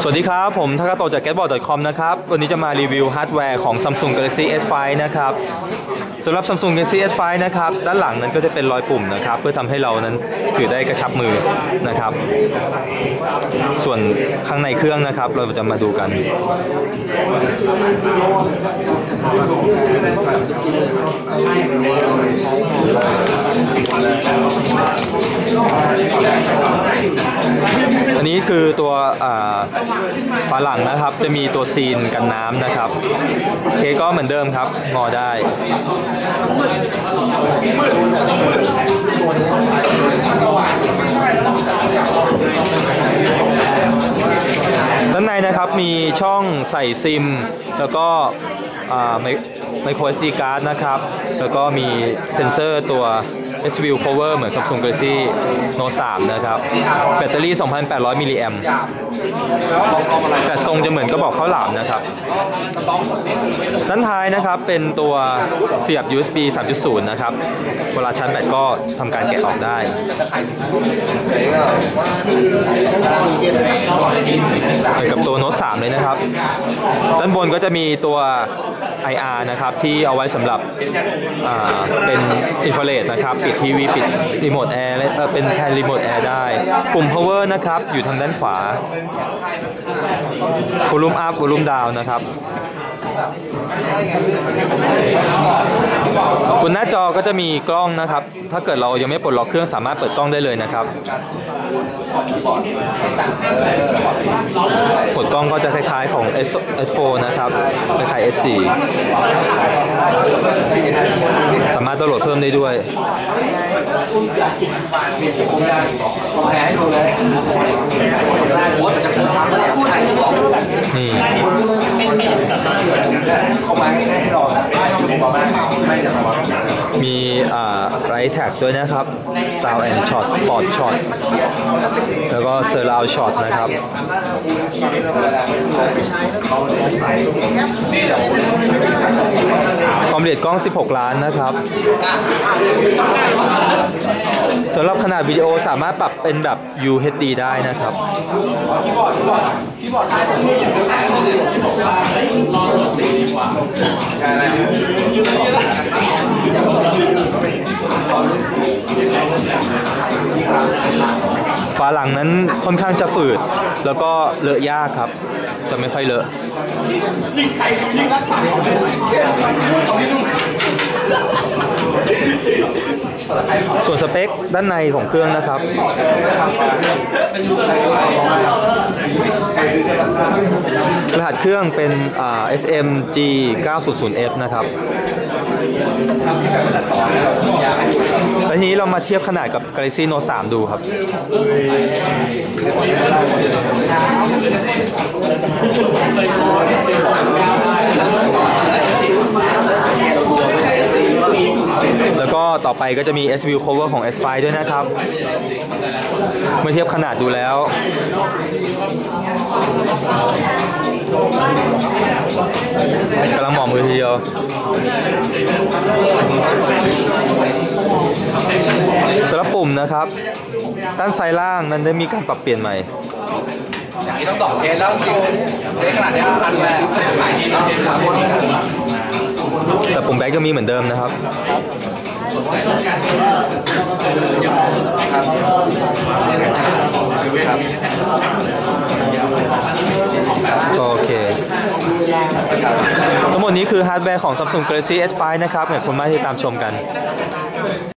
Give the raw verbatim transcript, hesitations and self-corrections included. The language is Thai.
สวัสดีครับผมทากาโตะจาก แก๊สบอร์ด ดอท คอม นะครับวันนี้จะมารีวิวฮาร์ดแวร์ของ Samsung Galaxy เอส ไฟว์ นะครับสำหรับ Samsung Galaxy เอส ไฟว์ นะครับด้านหลังนั้นก็จะเป็นรอยปุ่มนะครับเพื่อทำให้เรานั้นถือได้กระชับมือนะครับส่วนข้างในเครื่องนะครับเราจะมาดูกันอันนี้คือตัวฝาหลังนะครับจะมีตัวซีนกันน้ำนะครับเคก็เหมือนเดิมครับงอได้ด้านในนะครับมีช่องใส่ซิมแล้วก็ไมโคร เอส ดี card นะครับแล้วก็มีเซ็นเซอร์ตัว เอส วี Cover เหมือน Samsung Galaxy Note สาม นะครับแบตเตอรี่ สองพันแปดร้อย มิลลิแอมป์แต่ทรงจะเหมือนกระบอกข้าวหลามนะครับด้านท้ายนะครับเป็นตัวเสียบ ยู เอส บี สามจุดศูนย์ นะครับเวลาชาร์จแบตก็ทำการแกะออกได้เหมือนกับตัว Note สาม เลยนะครับด้านบนก็จะมีตัว ไอ อาร์ นะครับที่เอาไว้สำหรับเป็นอินฟราเรดนะครับปิดทีวีปิดรีโมทแอร์เป็นแทนรีโมทแอร์ได้ปุ่ม power นะครับอยู่ทางด้านขวา volume up volume down นะครับบนหน้าจอก็จะมีกล้องนะครับถ้าเกิดเรายังไม่ปลดล็อกเครื่องสามารถเปิดกล้องได้เลยนะครับกดกล้องก็จะคล้ายๆของ เอส โฟร์ นะครับคล้ายๆ เอส โฟร์ สามารถดาวน์โหลดเพิ่มได้ด้วยนี่มีอ่าไรท์แท็กด้วยนะครับ Sound and Shot Sport Shot แล้วก็ Surround Shot นะครับความละเอียดกล้องสิบหกล้านนะครับสำหรับขนาดวิดีโอสามารถปรับเป็นแบบ ยู เอช ดี ได้นะครับฝาหลังนั้นค่อนข้างจะฝืดแล้วก็เลอะยากครับจะไม่ค่อยเลอะส่วนสเปคด้านในของเครื่องนะครับรหัสเครื่องเป็น เอส เอ็ม จี เก้าศูนย์ศูนย์ เอฟ นะครับแล้วทีนี้เรามาเทียบขนาดกับ Galaxy Note สาม ดูครับแล้วก็ต่อไปก็จะมี เอส วี Cover ของ เอส ไฟว์ ด้วยนะครับเมื่อเทียบขนาดดูแล้วกำลังหมอบมือทีเดียวสำหรับปุ่มนะครับด้านซ้ายล่างนั้นได้มีการปรับเปลี่ยนใหม่อย่างนี้ต้องต่อเทสแล้วจริงเทสขนาดนี้อันแรกขายดีนะแต่ปุ่มแบ็คก็มีเหมือนเดิมนะครับโอเคทั้งหมดนี้คือฮาร์ดแวร์ของ Samsung Galaxy เอส ไฟว์ นะครับขอบคุณมากที่ตามชมกัน